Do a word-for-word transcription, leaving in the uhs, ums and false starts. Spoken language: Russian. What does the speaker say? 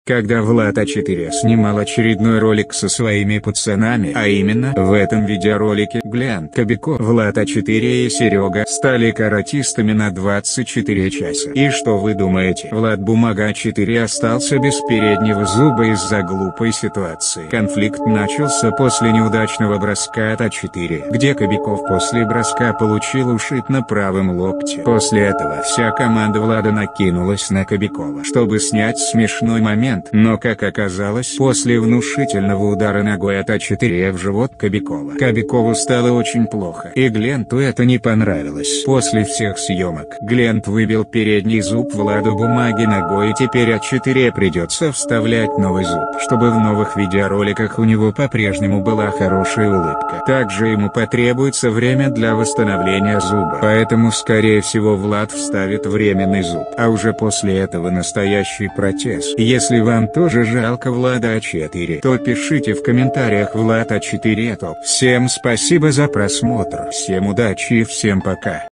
Когда Влад а четыре снимал очередной ролик со своими пацанами, а именно в этом видеоролике Глент Кобяков, Влад а четыре и Серега стали каратистами на двадцать четыре часа. И что вы думаете? Влад Бумага а четыре остался без переднего зуба из-за глупой ситуации. Конфликт начался после неудачного броска от а четыре, где Кобяков после броска получил ушиб на правом локте. После этого вся команда Влада накинулась на Кобякова, чтобы снять смешной момент. Но как оказалось, после внушительного удара ногой от а четыре в живот Кобякова, Кобякову стало очень плохо, и Гленту это не понравилось. После всех съемок Глент выбил передний зуб Владу Бумаге ногой, и теперь а четыре придется вставлять новый зуб, чтобы в новых видеороликах у него по-прежнему была хорошая улыбка. Также ему потребуется время для восстановления зуба, поэтому скорее всего Влад вставит временный зуб, а уже после этого настоящий протез. Если вам тоже жалко Влада а четыре, то пишите в комментариях Влад а четыре топ. Всем спасибо за просмотр, всем удачи и всем пока.